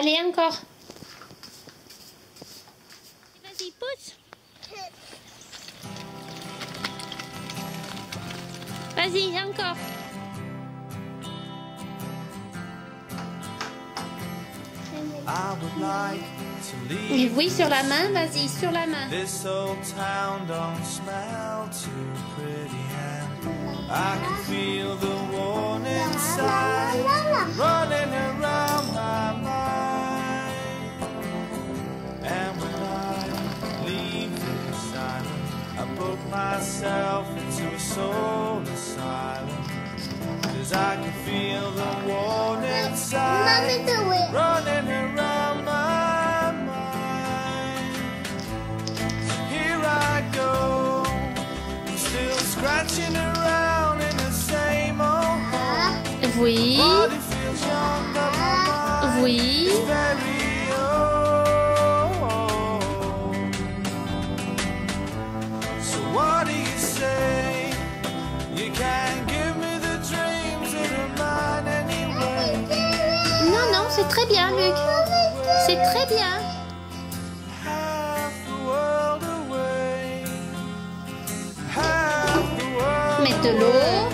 Allez, encore. Vas-y, pousse. Vas-y, encore. Et oui, sur la main, vas-y, sur la main. I can feel the warning signs running around my mind. And when I leave this island, I put myself into a soul asylum. 'Cause I can feel the warning signs running around my mind. So here I go, still scratching around. Oui. Oui. Non, non, c'est très bien, Luc. C'est très bien. Mettre de l'eau.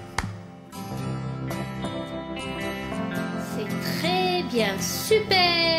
Bien, super.